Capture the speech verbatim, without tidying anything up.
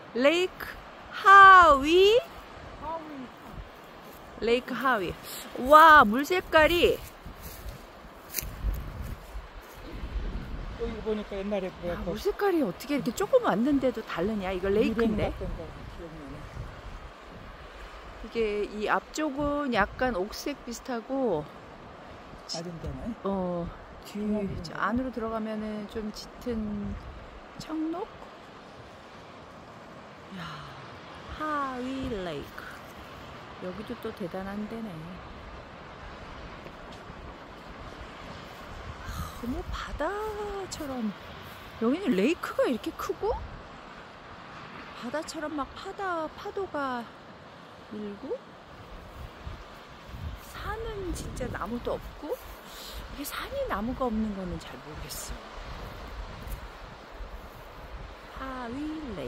레이크 하위. 레이크 하위. 와, 물 색깔이. 여기 보니까 옛날에 야, 물 색깔이 어떻게 이렇게 조금 왔는데도 다르냐? 이거 레이크인데. 이게 이 앞쪽은 약간 옥색 비슷하고, 아름다네. 어, 뒤 안으로 들어가면은 좀 짙은 청록. 야, 하위 레이크. 여기도 또 대단한 데네. 뭐 바다처럼. 여기는 레이크가 이렇게 크고 바다처럼 막 파다, 파도가 밀고, 산은 진짜 나무도 없고. 이게 산이 나무가 없는 거는 잘 모르겠어. 하위 레이크.